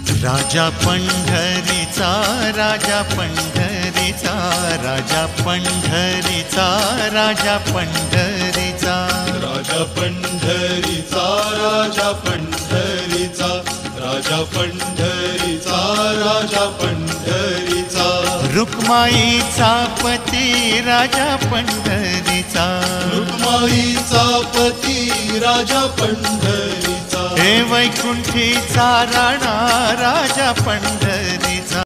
राजा पंढरीचा राजा पंढरीचा राजा पंढरीचा राजा पंढरीचा राजा पंढरीचा राजा पंढरीचा राजा पंढरीचा राजा पंढरीचा रुक्माईचा पती राजा पंढरीचा रुक्माईचा पती राजा पंढरीचा हे वैकुंठीचा राणा राजा पंढरीचा